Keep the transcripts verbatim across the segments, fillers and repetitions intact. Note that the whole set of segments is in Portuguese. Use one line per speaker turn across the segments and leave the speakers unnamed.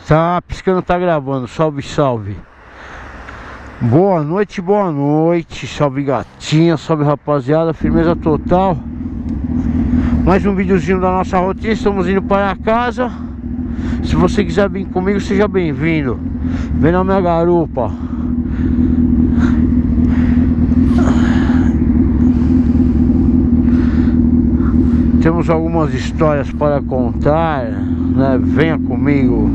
Tá piscando, tá gravando. Salve, salve. Boa noite, boa noite. Salve gatinha, salve rapaziada. Firmeza total. Mais um videozinho da nossa rotina. Estamos indo para casa. Se você quiser vir comigo, seja bem-vindo. Vem na minha garupa. Temos algumas histórias para contar, né? Venha comigo.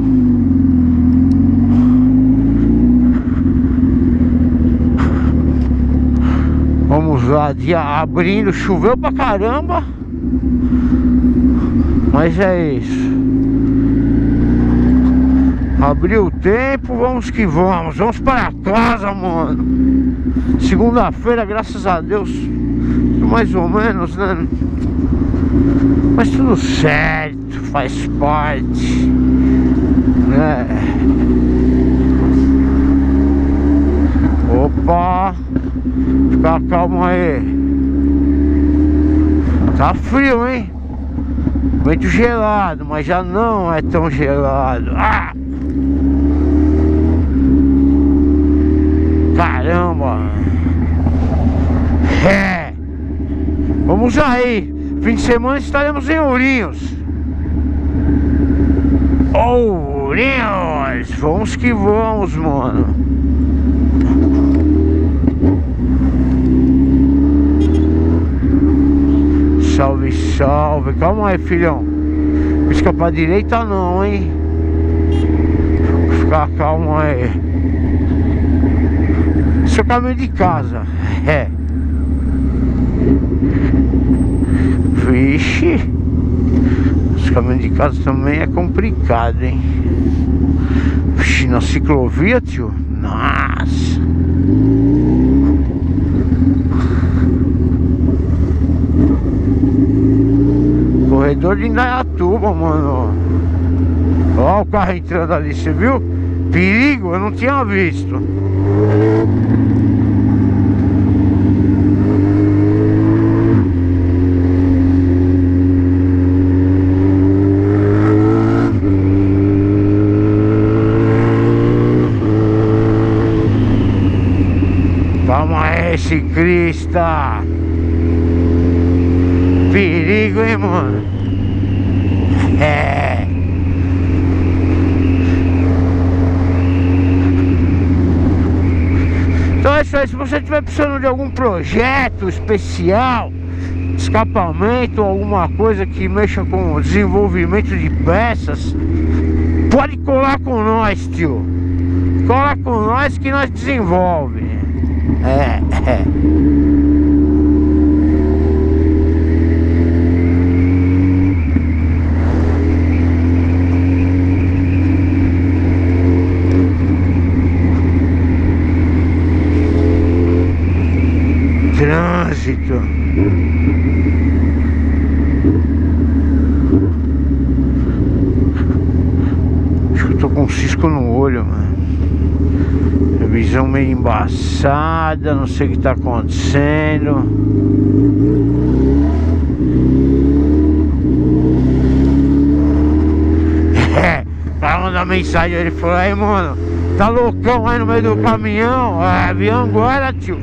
Vamos lá, dia abrindo, choveu pra caramba, mas é isso. Abriu o tempo, vamos que vamos. Vamos para casa, mano. Segunda-feira, graças a Deus, mais ou menos, né? Mas tudo certo, faz parte, né? Opa, fica calmo aí. Tá frio, hein? Vento gelado, mas já não é tão gelado. Ah! Caramba! É! Vamos aí! Fim de semana estaremos em Ourinhos. Ourinhos! Vamos que vamos, mano. Salve, salve. Calma aí, filhão. Pisca pra direita não, hein. Ficar calmo aí. Esse é o caminho de casa. É. Vixe, os caminhos de casa também é complicado, hein? Vixe, na ciclovia, tio. Nossa. Corredor de Indaiatuba, mano. Olha o carro entrando ali, você viu? Perigo, eu não tinha visto. Calma aí, ciclista. Perigo, hein, mano. É. Então é isso aí. Se você estiver precisando de algum projeto especial, escapamento, alguma coisa que mexa com o desenvolvimento de peças, pode colar com nós, tio. Cola com nós que nós desenvolve. É, é. Trânsito. Acho que eu tô com um cisco no olho, mano. Visão meio embaçada, não sei o que tá acontecendo. É, pra mandar mensagem, ele falou: aí, mano, tá loucão aí no meio do caminhão? É, avião agora, tio.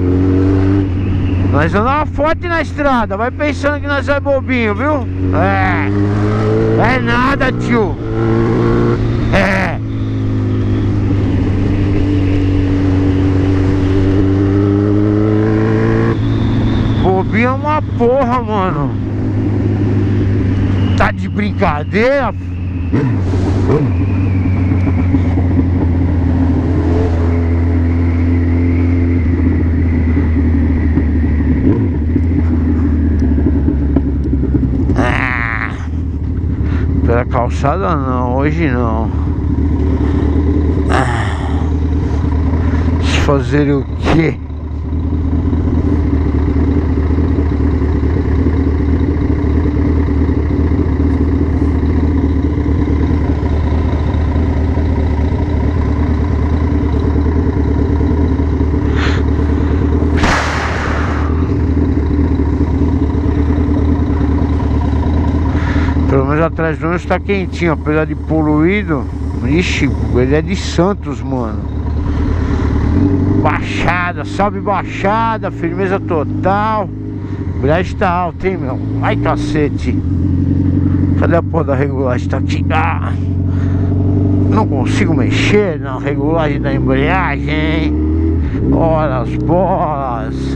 Nós andamos forte na estrada, vai pensando que nós é bobinho, viu? É, é nada, tio. É. É uma porra, mano. Tá de brincadeira? Ah, pela calçada não, hoje não. Ah, fazer o quê? Pelo menos atrás do ônibus está quentinho, apesar de poluído. Ixi, ele é de Santos, mano. Baixada, salve Baixada, firmeza total. Embreagem tá alta, hein, meu? Ai, cacete. Cadê a porra da regulagem? Tá aqui. Ah, não consigo mexer na regulagem da embreagem, hein? Ora as bolas.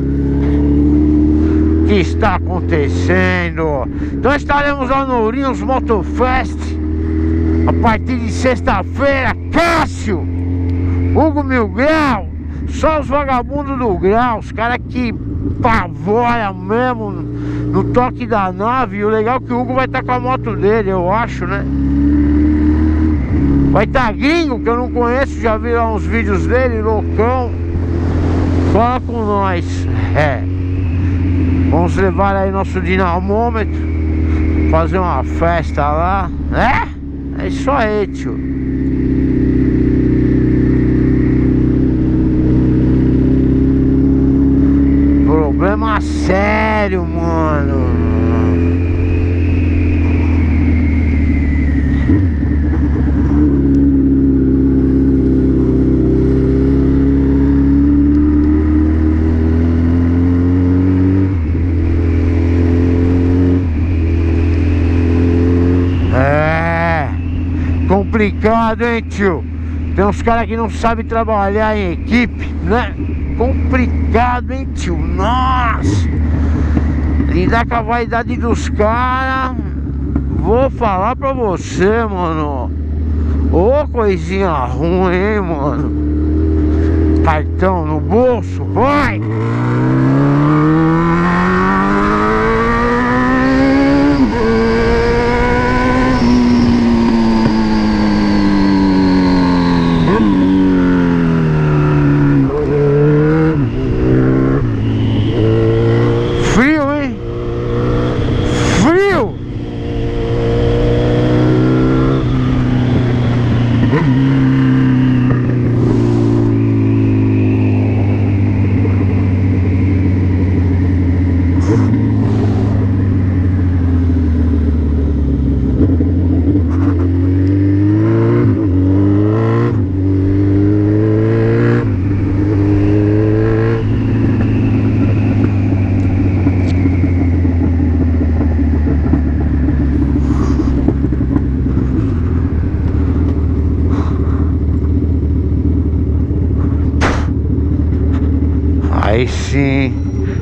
O que está acontecendo? Então estaremos lá no Ourinhos Motofest a partir de sexta-feira. Cássio, Hugo Mil Grau, só os vagabundos do grau, os caras que pavora mesmo no toque da nave. E o legal é que o Hugo vai estar com a moto dele, eu acho, né? Vai estar gringo, que eu não conheço, já vi lá uns vídeos dele, loucão. Fala com nós. É, vamos levar aí nosso dinamômetro, fazer uma festa lá. É, é isso aí, tio. Problema sério, mano. É complicado, hein, tio? Tem uns caras que não sabem trabalhar em equipe, né? Complicado, hein, tio? Nossa! Lidar com a vaidade dos caras, vou falar pra você, mano. Ô, coisinha ruim, hein, mano? Cartão no bolso, vai! Aí sim.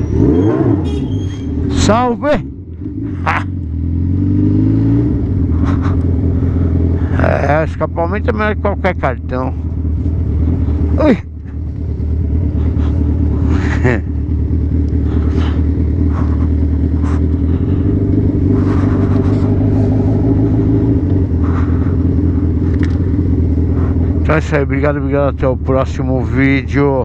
Salve! Ha! É, escapamento é melhor que qualquer cartão. Ui! Então é isso aí, obrigado, obrigado, até o próximo vídeo.